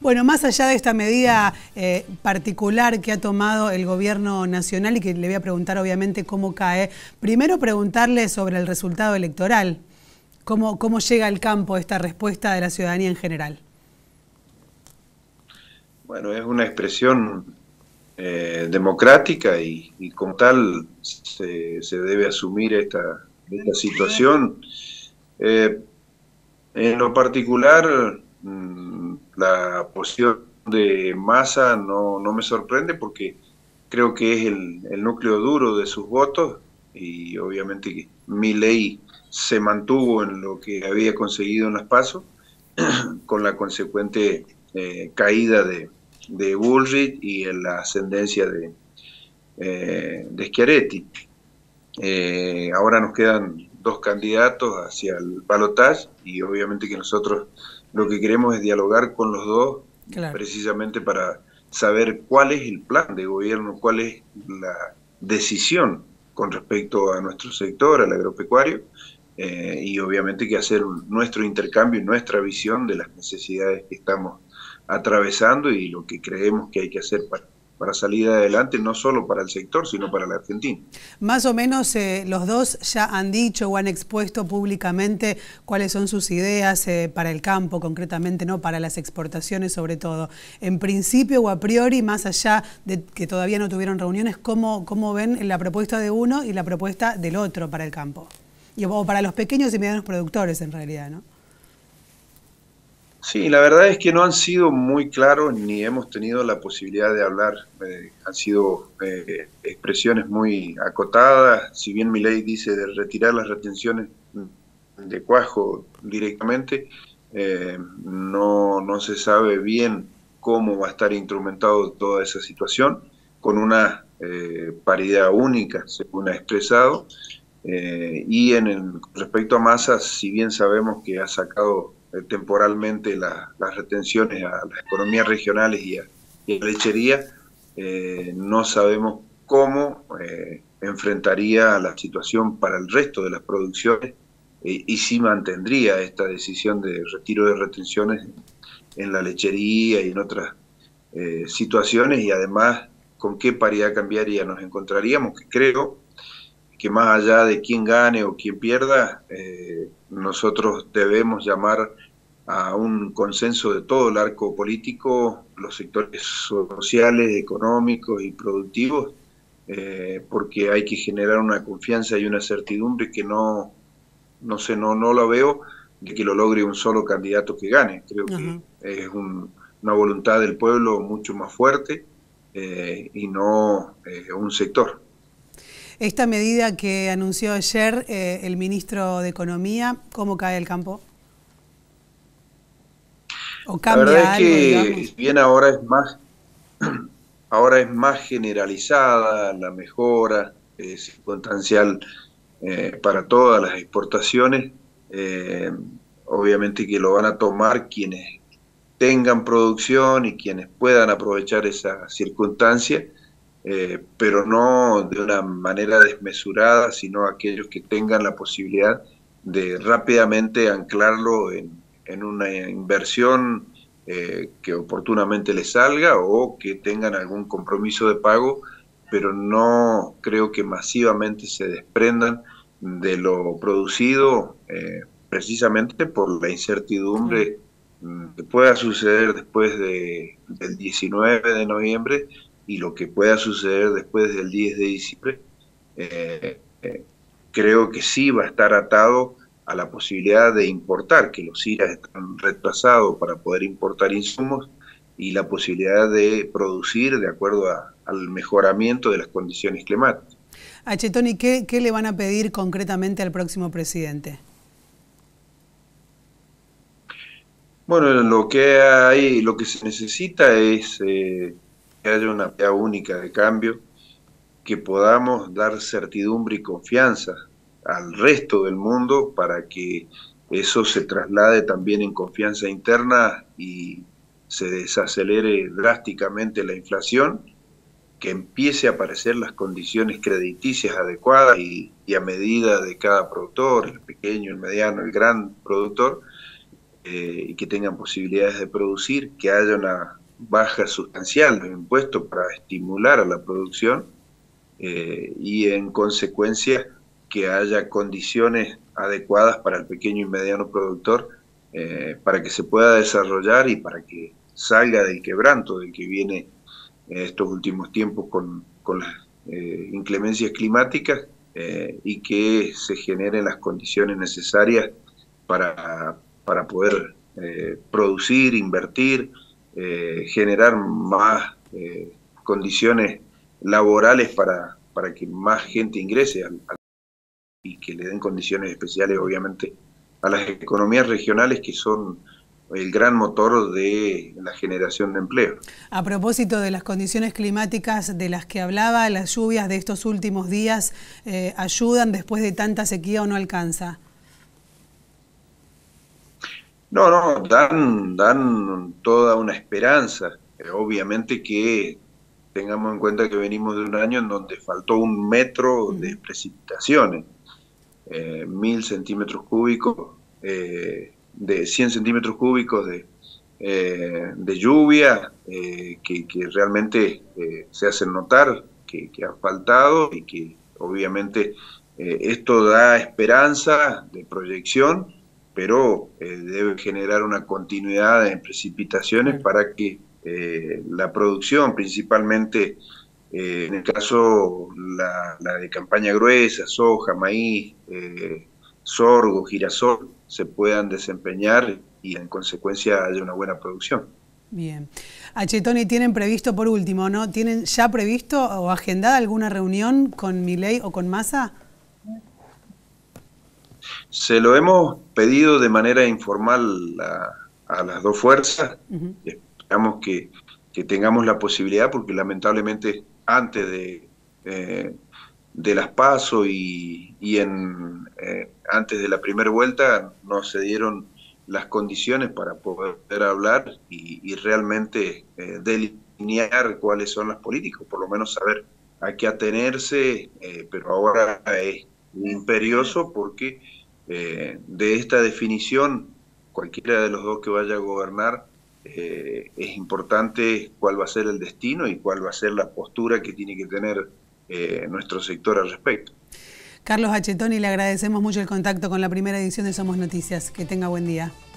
Bueno, más allá de esta medida particular que ha tomado el gobierno nacional y que le voy a preguntar obviamente cómo cae, primero preguntarle sobre el resultado electoral. ¿Cómo llega al campo esta respuesta de la ciudadanía en general? Bueno, es una expresión democrática y como tal se debe asumir esta situación. Eh, en lo particular, la posición de Massa no me sorprende porque creo que es el núcleo duro de sus votos y obviamente que Milei se mantuvo en lo que había conseguido en las PASO con la consecuente caída de Bullrich y en la ascendencia de Schiaretti. Ahora nos quedan dos candidatos hacia el balotaje y obviamente que nosotros lo que queremos es dialogar con los dos Claro. precisamente para saber cuál es el plan de gobierno, cuál es la decisión con respecto a nuestro sector, al agropecuario, y obviamente que hacer nuestro intercambio y nuestra visión de las necesidades que estamos atravesando y lo que creemos que hay que hacer para salir adelante, no solo para el sector, sino para la Argentina. Más o menos los dos ya han dicho o han expuesto públicamente cuáles son sus ideas para el campo, concretamente, ¿no? Para las exportaciones sobre todo. En principio o a priori, más allá de que todavía no tuvieron reuniones, ¿cómo ven la propuesta de uno y la propuesta del otro para el campo? O para los pequeños y medianos productores en realidad, ¿no? Sí, la verdad es que no han sido muy claros ni hemos tenido la posibilidad de hablar. Han sido expresiones muy acotadas. Si bien mi ley dice de retirar las retenciones de cuajo directamente, no se sabe bien cómo va a estar instrumentado toda esa situación, con una paridad única, según ha expresado. Respecto a Massa, si bien sabemos que ha sacado temporalmente las retenciones a las economías regionales y a la lechería, no sabemos cómo enfrentaría la situación para el resto de las producciones y si mantendría esta decisión de retiro de retenciones en la lechería y en otras situaciones y además con qué paridad cambiaria nos encontraríamos, que creo que más allá de quién gane o quién pierda, nosotros debemos llamar a un consenso de todo el arco político, los sectores sociales, económicos y productivos, porque hay que generar una confianza y una certidumbre que no lo veo de que lo logre un solo candidato que gane. Creo que es una voluntad del pueblo mucho más fuerte y no un sector. Esta medida que anunció ayer el ministro de Economía, ¿cómo cae el campo? ¿O La verdad es cambia algo, que digamos? si bien ahora es más generalizada la mejora circunstancial para todas las exportaciones, eh, obviamente que lo van a tomar quienes tengan producción y quienes puedan aprovechar esa circunstancia, pero no de una manera desmesurada, sino aquellos que tengan la posibilidad de rápidamente anclarlo en una inversión que oportunamente les salga o que tengan algún compromiso de pago, pero no creo que masivamente se desprendan de lo producido precisamente por la Claro. incertidumbre que pueda suceder después del 19 de noviembre y lo que pueda suceder después del 10 de diciembre, creo que sí va a estar atado a la posibilidad de importar, que los IRAs están retrasados para poder importar insumos y la posibilidad de producir de acuerdo al mejoramiento de las condiciones climáticas. Tony, ¿qué le van a pedir concretamente al próximo presidente? Bueno, lo que se necesita es que haya una vía única de cambio, que podamos dar certidumbre y confianza al resto del mundo para que eso se traslade también en confianza interna y se desacelere drásticamente la inflación, que empiece a aparecer las condiciones crediticias adecuadas y a medida de cada productor, el pequeño, el mediano, el gran productor, y que tengan posibilidades de producir, que haya una baja sustancial de impuestos para estimular a la producción y en consecuencia que haya condiciones adecuadas para el pequeño y mediano productor para que se pueda desarrollar y para que salga del quebranto del que viene estos últimos tiempos con las inclemencias climáticas y que se generen las condiciones necesarias para poder producir, invertir, generar más condiciones laborales para que más gente ingrese y que le den condiciones especiales, obviamente, a las economías regionales que son el gran motor de la generación de empleo. A propósito de las condiciones climáticas de las que hablaba, las lluvias de estos últimos días ayudan después de tanta sequía o no alcanza. No, dan toda una esperanza. Obviamente que tengamos en cuenta que venimos de un año en donde faltó 1 metro de precipitaciones, 1000 centímetros cúbicos, de 100 centímetros cúbicos de lluvia, que realmente se hacen notar que ha faltado y que obviamente esto da esperanza de proyección, pero debe generar una continuidad en precipitaciones para que la producción, principalmente en el caso la de campaña gruesa, soja, maíz, sorgo, girasol, se puedan desempeñar y en consecuencia haya una buena producción. Bien. Tony, ¿tienen previsto, por último, ¿no? ¿Tienen ya previsto o agendada alguna reunión con Milei o con Massa? Se lo hemos pedido de manera informal a las dos fuerzas. Esperamos que tengamos la posibilidad, porque lamentablemente antes de las PASO y antes de la primera vuelta no se dieron las condiciones para poder hablar y realmente delinear cuáles son las políticas, por lo menos saber a qué atenerse, pero ahora es imperioso porque de esta definición, cualquiera de los dos que vaya a gobernar, es importante cuál va a ser el destino y cuál va a ser la postura que tiene que tener nuestro sector al respecto. Carlos Tony, le agradecemos mucho el contacto con la primera edición de Somos Noticias. Que tenga buen día.